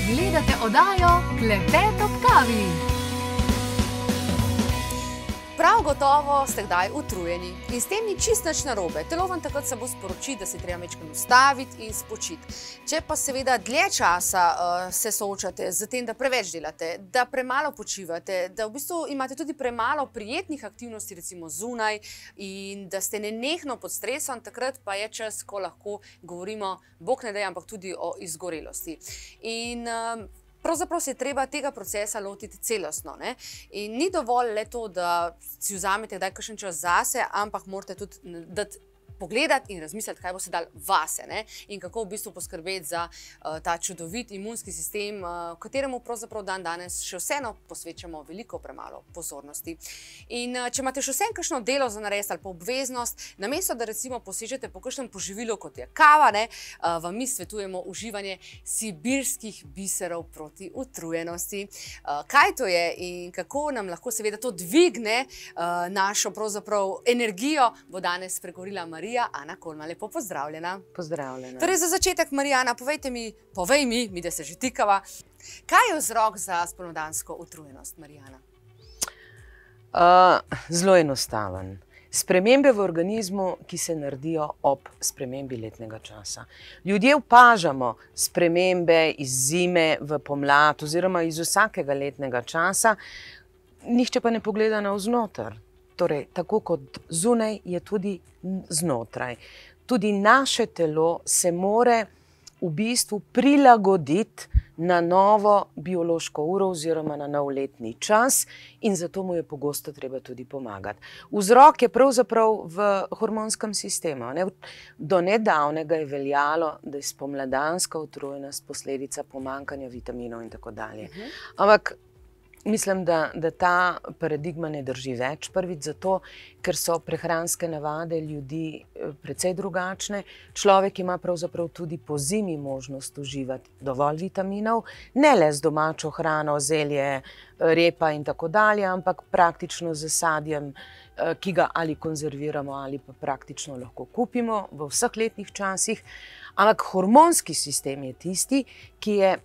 Gledate oddajo Klepet ob kavi. Prav gotovo ste kdaj utrujeni in s tem ni čist nič narobe. Telo vam takrat samo sporoči, da se treba majčkeno ustaviti in spočiti. Če pa seveda dlje časa se soočate z tem, da preveč delate, da premalo počivate, da v bistvu imate tudi premalo prijetnih aktivnosti, recimo zunaj, in da ste nenehno pod stresom, takrat pa je čas, ko lahko govorimo, bog ne daj, ampak tudi o izgorelosti. In pravzaprav se je treba tega procesa lotiti celostno. In ni dovolj le to, da si vzamete kdaj kakšen čas zase, ampak morate tudi dati pogledati in razmisliti, kaj bo se dal vase in kako v bistvu poskrbeti za ta čudovit imunski sistem, kateremu pravzaprav danes še vseeno posvečamo veliko premalo pozornosti. In če imate še vseeno kakšno delo za narediti ali pa obveznost, namesto da recimo posežete po kakšnem poživilu, kot je kava, vam mi svetujemo uživanje sibirskih biserov proti utrujenosti. Kaj to je in kako nam lahko seveda to dvigne našo pravzaprav energijo, bo danes spregovorila Ana Kolma. Lepo pozdravljena. Pozdravljena. Torej za začetek, Marijana, povej mi, da se že tikava, kaj je vzrok za spomladansko utrujenost, Marijana? Zelo enostaven. Spremembe v organizmu, ki se naredijo ob spremembi letnega časa. Ljudje opažamo spremembe iz zime v pomlad oziroma iz vsakega letnega časa, nihče pa ne pogleda navznoter. Torej, tako kot zunaj, je tudi znotraj. Tudi naše telo se more v bistvu prilagoditi na novo biološko uro oziroma na nov letni čas in zato mu je pogosto treba tudi pomagati. Vzrok je pravzaprav v hormonskem sistemu. Do nedavnega je veljalo, da je spomladanska utrujenost posledica pomanjkanja vitaminov in tako dalje. Ampak mislim, da ta paradigma ne drži več. Prvič zato, ker so prehranske navade ljudi precej drugačne. Človek ima pravzaprav tudi po zimi možnost uživati dovolj vitaminov, ne le z domačo hrano, zelje, repa in tako dalje, ampak praktično z sadjem, ki ga ali konzerviramo ali pa praktično lahko kupimo v vseh letnih časih. Ampak hormonski sistem je tisti, ki je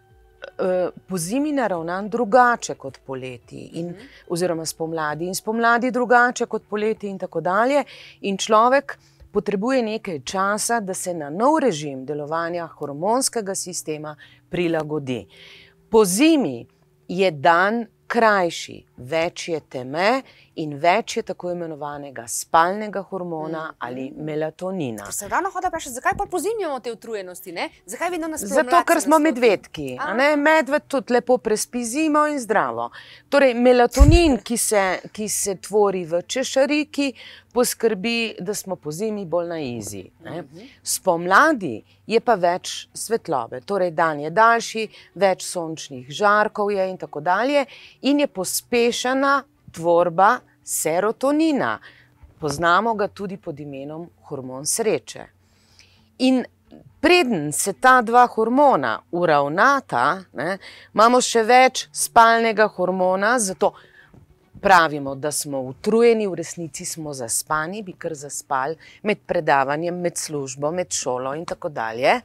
po zimi naravnan drugače kot poleti oziroma spomladi in spomladi drugače kot poleti in tako dalje. In človek potrebuje nekaj časa, da se na nov režim delovanja hormonskega sistema prilagodi. Po zimi je dan krajši, več je teme in več je tako imenovanega spalnega hormona ali melatonina. Se ravno hoda vprašati, zakaj pa pozimljamo te utrujenosti, Zakaj vedno nas pomlad? Zato, ker smo medvedki. Medved tudi lepo prespi zimo in zdravo. Torej, melatonin, ki se tvori v češariki, poskrbi, da smo po zimi bolj na izi. Spomladi je pa več svetlobe. Torej, dan je daljši, več sončnih žarkov je in tako dalje in je pospešena tvorba serotonina. Poznamo ga tudi pod imenom hormon sreče. In preden se ta dva hormona uravnata, imamo še več spalnega hormona, zato pravimo, da smo utrujeni, v resnici smo zaspani, bi kar zaspali med predavanjem, med službo, med šolo in tako dalje.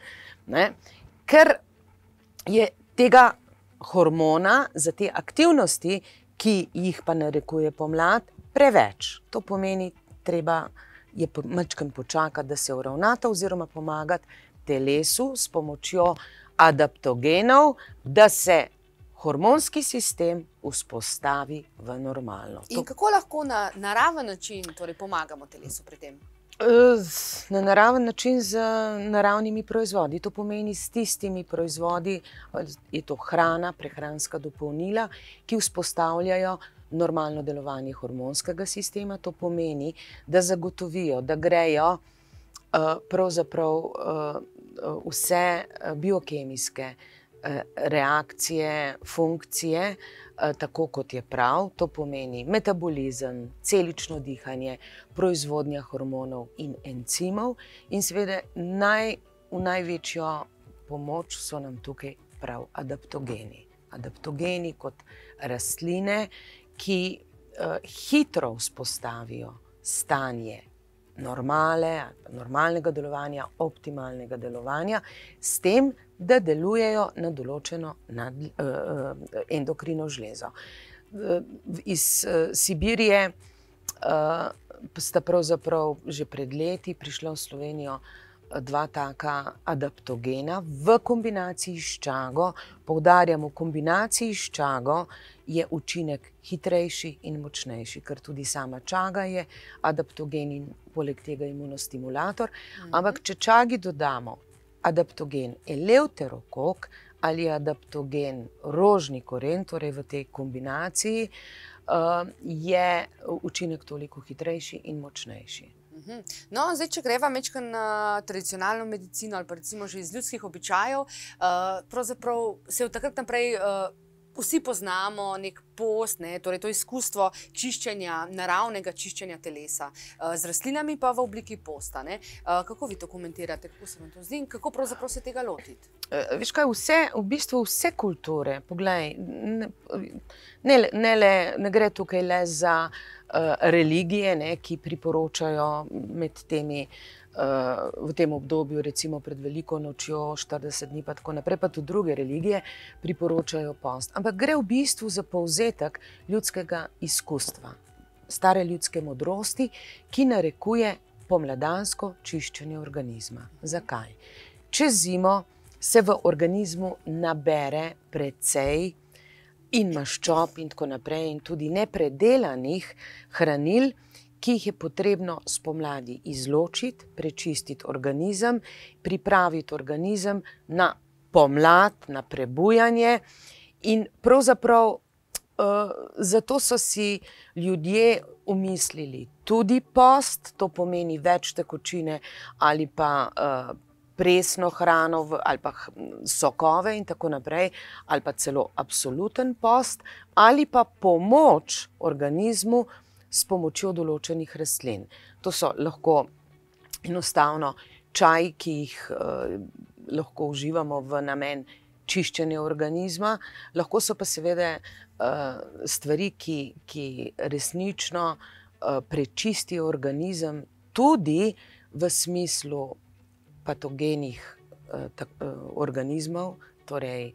Ker je tega hormona za te aktivnosti, ki jih pa narekuje pomlad, preveč. To pomeni, treba je majčkeno počakati, da se uravnata oziroma pomagati telesu s pomočjo adaptogenov, da se hormonski sistem vzpostavi v normalno. In kako lahko na naraven način pomagamo telesu pri tem? Na naraven način z naravnimi proizvodi. To pomeni s tistimi proizvodi, je to hrana, prehranska dopolnila, ki vzpostavljajo normalno delovanje hormonskega sistema. To pomeni, da zagotovijo, da grejo pravzaprav vse biokemijske reakcije, funkcije, tako kot je prav. To pomeni metabolizem, celično dihanje, proizvodnja hormonov in encimov in seveda v največjo pomoč so nam tukaj prav adaptogeni. Adaptogeni kot rastline, ki hitro vzpostavijo stanje normalnega delovanja, optimalnega delovanja, s tem, da delujejo na določeno endokrino žlezo. Iz Sibirije sta pravzaprav že pred leti prišla v Slovenijo dva taka adaptogena v kombinaciji s čago. Poudarjam, v kombinaciji s čago je učinek hitrejši in močnejši, ker tudi sama čaga je adaptogen in poleg tega imunostimulator. Ampak če čagi dodamo adaptogen eleuterokok ali adaptogen rožni koren, torej v tej kombinaciji, je učinek toliko hitrejši in močnejši. No, zdaj, če greva majčkeno na tradicionalno medicino ali pa recimo že iz ljudskih običajev, pravzaprav se od takrat naprej vsi poznamo nek post, torej to izkustvo čiščenja, naravnega čiščenja telesa z rastlinami pa v obliki posta. Kako vi to komentirate, kako se vam to zdi in kako pravzaprav se tega lotiti? Veš kaj, v bistvu vse kulture, poglej, ne gre tukaj le za religije, ki priporočajo med temi v tem obdobju, recimo pred veliko nočjo, 40 dni pa tako naprej, pa tudi druge religije priporočajo post. Ampak gre v bistvu za povzetek ljudskega izkustva, stare ljudske modrosti, ki narekuje pomladansko čiščenje organizma. Zakaj? Čez zimo se v organizmu nabere precej in maščob in tako naprej in tudi nepredelanih hranil, ki jih je potrebno spomladi izločiti, prečistiti organizem, pripraviti organizem na pomlad, na prebujanje in pravzaprav zato so si ljudje umislili tudi post, to pomeni več tekočine ali pa presno hrano ali pa sokove in tako naprej, ali pa celo absoluten post, ali pa pomoč organizmu s pomočjo določenih rastlin. To so lahko enostavno čaj, ki jih lahko uživamo v namen čiščenja organizma, lahko so pa seveda stvari, ki resnično prečistijo organizem tudi v smislu patogenih organizmov, torej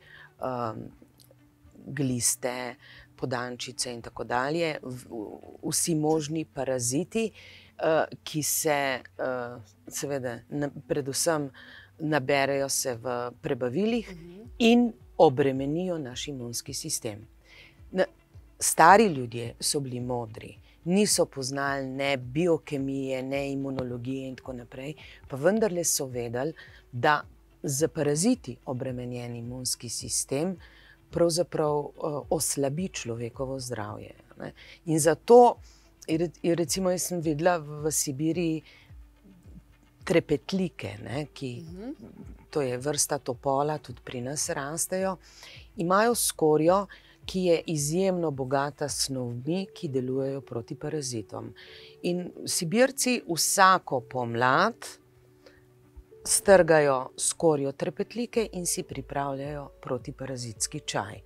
gliste, podančice in tako dalje, vsi možni paraziti, ki se seveda predvsem naberejo se v prebavilih in obremenijo naš imunski sistem. Stari ljudje so bili modri, niso poznali ne biokemije, ne imunologije in tako naprej, pa vendarle so vedeli, da z paraziti obremenjen imunski sistem pravzaprav oslabi človekovo zdravje. In zato, recimo jaz sem videla v Sibiriji trepetlike, to je vrsta topola, tudi pri nas rastejo, imajo skorjo, ki je izjemno bogata s snovmi, ki delujejo proti parazitom. In Sibirci vsako pomlad strgajo skorjo trepetlike in si pripravljajo protiparazitski čaj.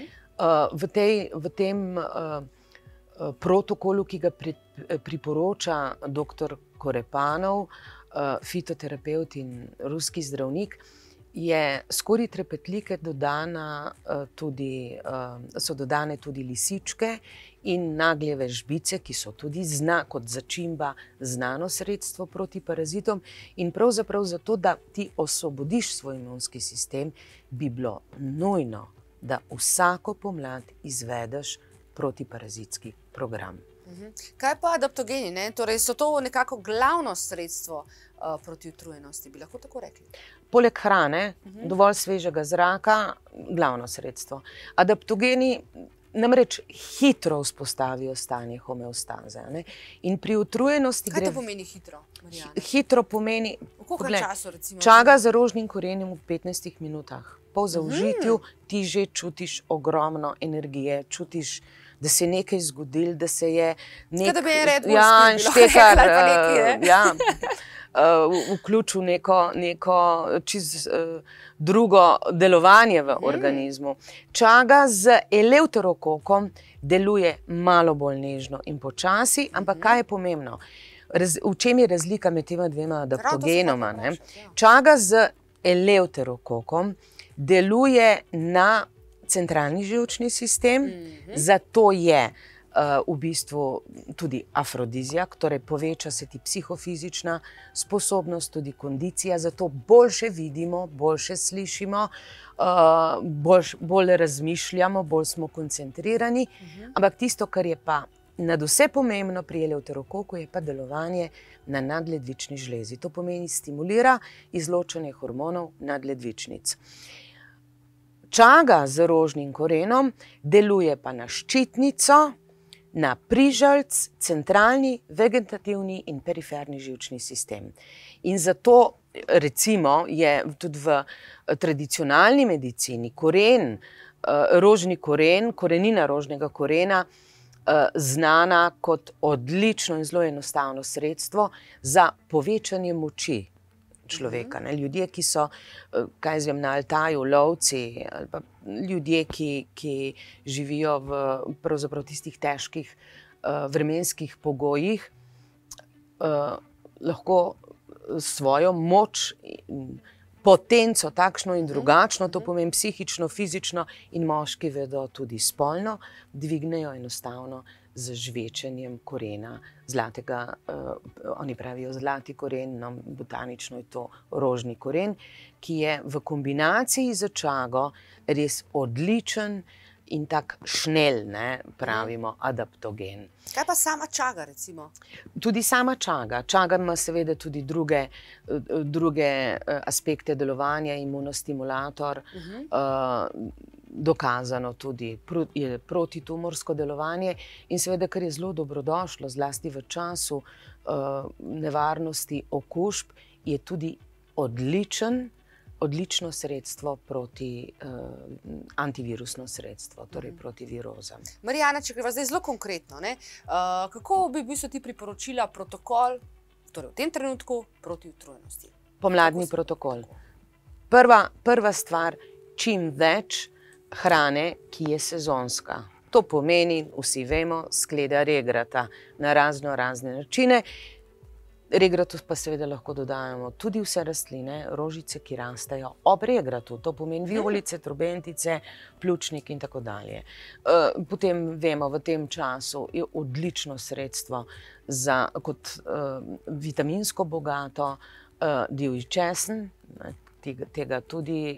V tem protokolu, ki ga priporoča dr. Korepanov, fitoterapevt in ruski zdravnik, je skorji trepetlike so dodane tudi lisičke in nagljeve žbice, ki so tudi kot začimba znano sredstvo proti parazitom. In pravzaprav zato, da ti osvobodiš svoj imunski sistem, bi bilo nujno, da vsako pomlad izvedeš protiparazitski program. Kaj pa adaptogeni? Torej so to nekako glavno sredstvo proti utrujenosti, bi lahko tako rekli? Poleg hrane, dovolj svežega zraka, glavno sredstvo. Adaptogeni namreč hitro vzpostavijo stanje homeostaze. In pri utrujenosti Kaj to pomeni hitro, Marijana? Hitro pomeni, v koliko času recimo? Čaga za rožnim korenjem v 15 minutah. Po zaužitju ti že čutiš ogromno energije, čutiš, da se je nekaj zgodilo, da se je nek... Da bi je Red Bull spil, vključil neko čisto drugo delovanje v organizmu. Čaga z eleuterokokom deluje malo bolj nežno in počasi, ampak kaj je pomembno? v čem je razlika med tema dvema adaptogenoma? Prav, to sem hotel vprašati, ja. Čaga z eleuterokokom deluje na centralni živčni sistem, zato je v bistvu tudi afrodizijak, torej poveča se ti psihofizična sposobnost, tudi kondicija, zato boljše vidimo, boljše slišimo, bolj razmišljamo, bolj smo koncentrirani, ampak tisto, kar je pa nadvse pomembno pri eleuterokoku, je pa delovanje na nadledvični žlezi. To pomeni, stimulira izločanje hormonov nadledvičnic. Čaga z rožnim korenom deluje pa na ščitnico, na prižalc, centralni, vegetativni in periferni živčni sistem. In zato recimo je tudi v tradicionalni medicini rožni koren, korenina rožnega korena, znana kot odlično in zelo enostavno sredstvo za povečanje moči človeka. Ljudje, ki so, na Altaju, lovci, ali pa ljudje, ki živijo v pravzaprav tistih težkih vremenskih pogojih, lahko svojo moč, potenco takšno in drugačno, to pomeni psihično, fizično in moški vedo tudi spolno, dvignejo enostavno z žvečenjem korena zlatega, oni pravijo zlati koren, no, botanično je to rožni koren, ki je v kombinaciji z čago res odličen in tak šnel, pravimo, adaptogen. Kaj pa sama čaga, recimo? Tudi sama čaga. Čaga ima seveda tudi druge aspekte delovanja, imunostimulator, dokazano tudi je protitumorsko delovanje in seveda, kar je zelo dobrodošlo, zlasti v času nevarnosti okužb, je tudi odlično sredstvo proti, antivirusno sredstvo, torej proti virozam. Marijana, če greva zdaj zelo konkretno, kako bi v bistvu ti priporočila protokol, torej v tem trenutku, proti utrujenosti? Pomladni protokol. Prva stvar, čim več hrane, ki je sezonska. To pomeni, vsi vemo, skleda regrata na razne načine. Regratu pa seveda lahko dodajamo tudi vse rastline, rožice, ki rastejo ob regratu. To pomeni vijolice, trobentice, pljučnik in tako dalje. Potem vemo, v tem času je odlično sredstvo kot vitaminsko bogato divji česen, tega tudi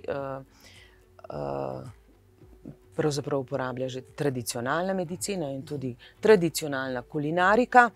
pravzaprav uporablja že tradicionalna medicina in tudi tradicionalna kulinarika.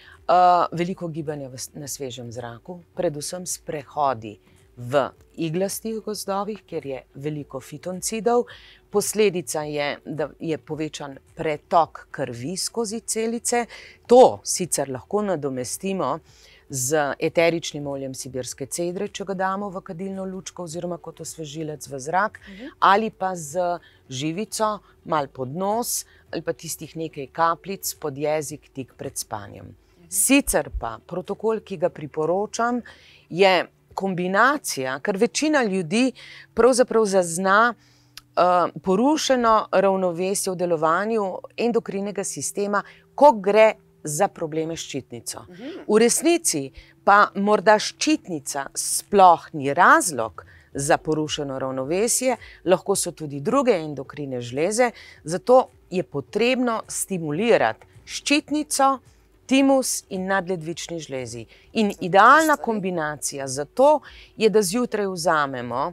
Veliko gibanja na svežem zraku, predvsem sprehodi v iglastih gozdovih, kjer je veliko fitoncidov. Posledica je, da je povečan pretok krvi skozi celice. To sicer lahko nadomestimo z eteričnim oljem sibirske cedre, če ga damo v kadilno lučko oziroma kot osvežilec v zrak, ali pa z živico, malo pod nos, ali pa tistih nekaj kapljic pod jezik tik pred spanjem. Sicer pa protokol, ki ga priporočam, je kombinacija, ker večina ljudi pravzaprav zazna porušeno ravnovesje v delovanju endokrinnega sistema, ko gre za probleme s ščitnico. V resnici pa morda ščitnica sploh ni razlog za porušeno ravnovesje, lahko so tudi druge endokrine žleze, zato je potrebno stimulirati ščitnico, timus in nadledvični žlezi. In idealna kombinacija za to je, da zjutraj vzamemo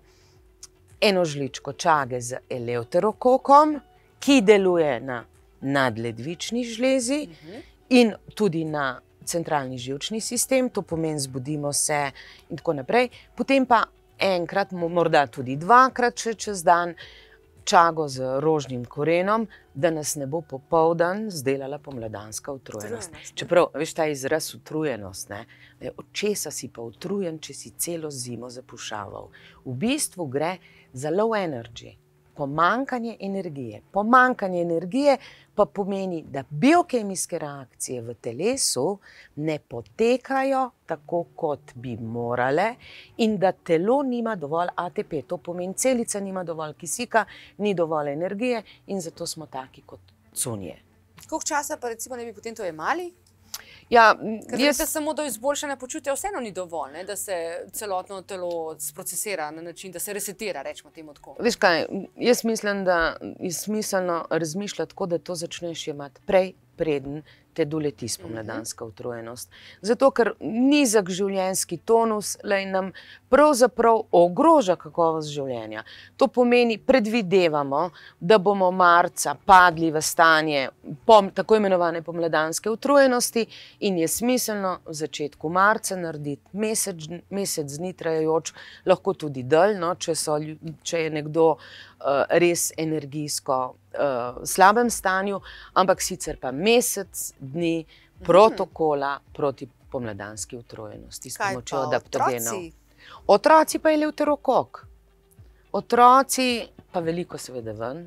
eno žličko čage z eleuterokokom, ki deluje na nadledvični žlezi in tudi na centralni živčni sistem, to pomeni zbudimo se in tako naprej. Potem pa enkrat, morda tudi dvakrat še čez dan, čago z rožnim korenom, da nas ne bo popoldan zdelala pomladanska utrujenost. Čeprav, veš, ta izraz utrujenost, od česa si pa utrujen, če si celo zimo zapušaval. V bistvu gre za low energy, pomanjkanje energije. Pomanjkanje energije pa pomeni, da biokemijske reakcije v telesu ne potekajo tako, kot bi morale in da telo nima dovolj ATP. To pomeni, celica nima dovolj kisika, ni dovolj energije in zato smo taki kot cunje. Koliko časa pa recimo ne bi potem to jemali? Ja, Ker veste, samo do izboljšanja počutja vseeno ni dovolj, ne? Da se celotno telo sprocesira na način, da se resetira, rečemo temu tako. Veš kaj, jaz mislim, da je smiselno razmišljati tako, da to začneš jemati prej, preden te doleti spomladanska utrujenost. Zato, ker nizek življenjski tonus nam pravzaprav ogroža kakovost življenja. To pomeni, predvidevamo, da bomo marca padli v stanje tako imenovane pomladanske utrujenosti in je smiselno v začetku marca narediti mesec dni trajajoč, lahko tudi dlje, no, če je nekdo res energijsko slabem stanju, ampak sicer pa mesec dni protokola proti pomladanski utrujenosti s pomočjo adaptogenov. Otroci pa eleuterokok. Otroci pa veliko seveda ven.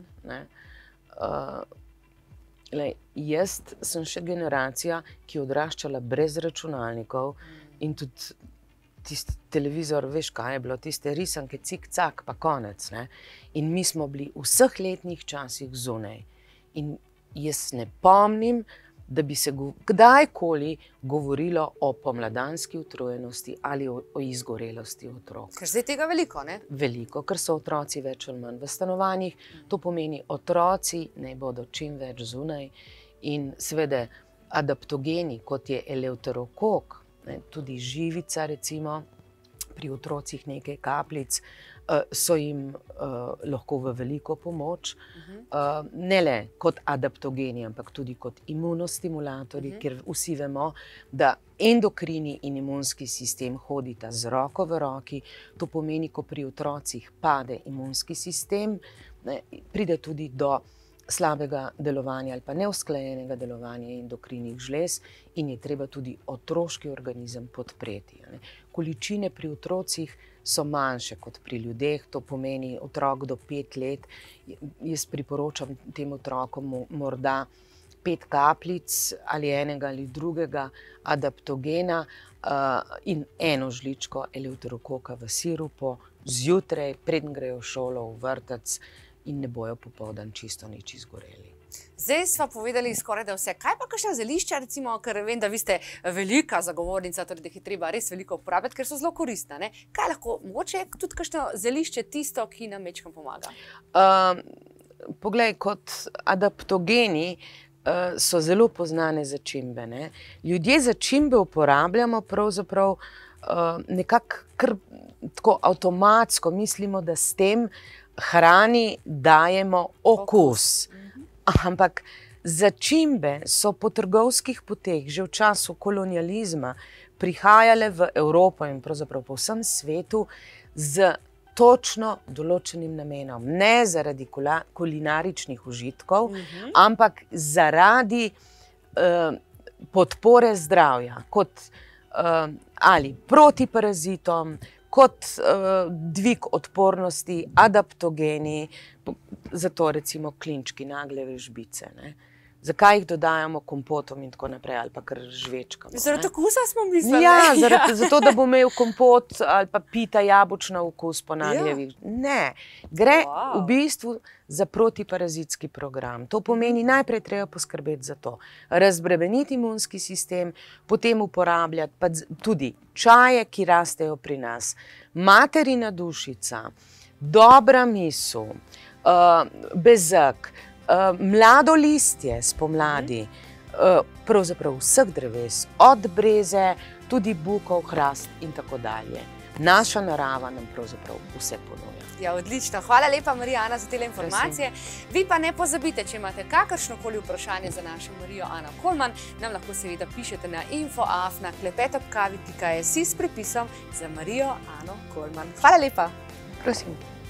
Jaz sem še generacija, ki je odraščala brez računalnikov in tudi tisti televizor, veš kaj je bilo, tiste risanke, cik-cak, pa konec. In mi smo bili v vseh letnih časih zunaj. In jaz ne pomnim, da bi se kdajkoli govorilo o pomladanski utrujenosti ali o izgorelosti otrok. Ker zdaj tega veliko, ne? Veliko, ker so otroci več ali manj v stanovanjih. To pomeni, otroci naj bodo čim več zunaj. In seveda adaptogeni, kot je eleuterokok, tudi živica, recimo, pri otrocih nekaj kapljic, so jim lahko v veliko pomoč. Ne le kot adaptogeni, ampak tudi kot imunostimulatorji, ker vsi vemo, da endokrini in imunski sistem hodita z roko v roki. To pomeni, ko pri otrocih pade imunski sistem, pride tudi do slabega delovanja ali pa neusklajenega delovanja endokrinih žlez in je treba tudi otroški organizem podpreti. Količine pri otrocih so manjše kot pri ljudeh, to pomeni otrok do 5 let. Jaz priporočam tem otrokom morda 5 kapljic ali enega ali drugega adaptogena in 1 žličko eleuterokoka v sirupu zjutraj, preden grejo v šolo, v vrtec, in ne bojo popoldan čisto nič izgoreli. Zdaj sva povedali skoraj da vse. Kaj pa kakšna zelišča, recimo, ker vem, da vi ste velika zagovornica, torej da jih je treba res veliko uporabljati, ker so zelo koristne, ne? Kaj lahko, mogoče tudi kakšno zelišče tisto, ki nam majčkeno pomaga? Poglej, kot adaptogeni so zelo poznane začimbe, ne? Ljudje začimbe uporabljamo pravzaprav nekako kar tako avtomatsko, mislimo, da s tem hrani dajemo okus. Ampak začimbe so po trgovskih poteh že v času kolonializma prihajale v Evropo in pravzaprav po vsem svetu z točno določenim namenom. Ne zaradi kulinaričnih užitkov, ampak zaradi podpore zdravja, kot ali proti parazitom, kot dvig odpornosti, adaptogeni, zato recimo klinčki, nagleve žbice. Zakaj jih dodajamo kompotom in tako naprej, ali pa kar žvečkamo. Zaradi okusa smo mislili. Ja, zato, da bo imel kompot ali pa pita jabolčna okus po nagljevih. Ne, gre v bistvu za protiparazitski program. To pomeni, najprej treba poskrbeti za to. Razbremeniti imunski sistem, potem uporabljati pa tudi čaje, ki rastejo pri nas. Materina dušica, dobra misel, bezeg, mlado listje spomladi, pravzaprav vseh dreves, od breze, tudi bukov, hrast in tako dalje. Naša narava nam pravzaprav vse ponuja. Ja, odlično. Hvala lepa, Marija-Ana, za tele informacije. Vi pa ne pozabite, če imate kakršnokoli vprašanje za našo Marijo Ano Kolman, nam lahko seveda pišete na info@klepetobkavi.si s pripisom za Marijo Ano Kolman. Hvala lepa. Prosim.